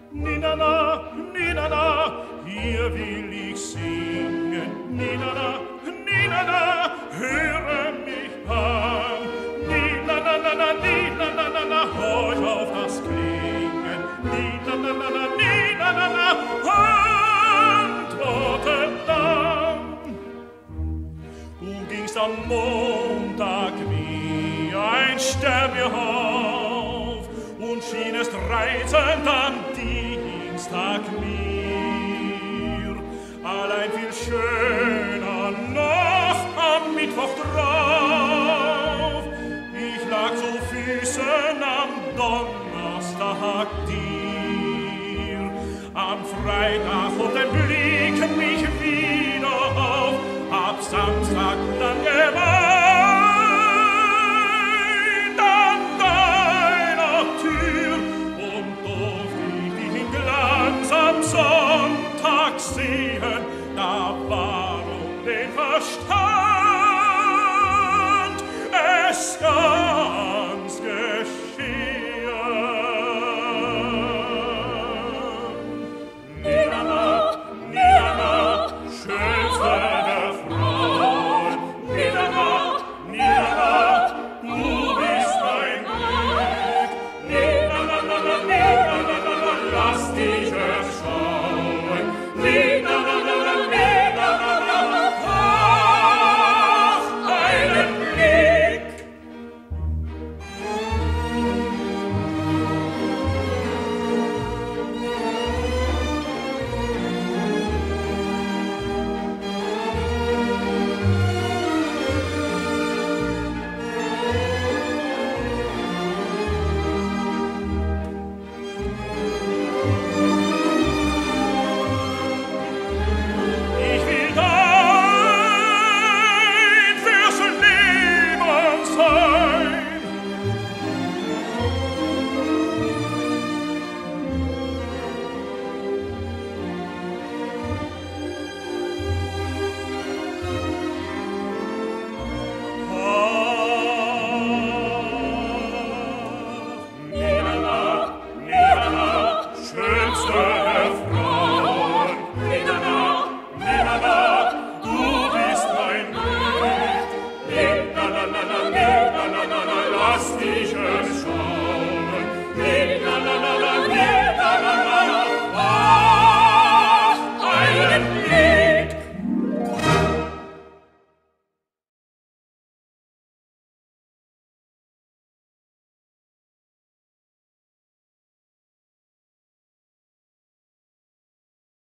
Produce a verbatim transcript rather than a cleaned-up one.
Ninana, Ninana, hier will ich singen. Ninana, Ninana, höre mich an. Ninana, Ninana, horch auf das Klingen. Ninana, Ninana, antworte dann. Du gingst am Montag wie ein Stern mir auf und schienest reizend am Dienstag mir. Allein viel schöner noch am Mittwoch drauf. Ich lag zu Füßen am Donnerstag dir. Am Freitag und den Blick mich wieder auf. Ab Samstag dann geweint an deiner Tür und durfte ich dich in Glanz am Sonntag sehen, da war um den Verstand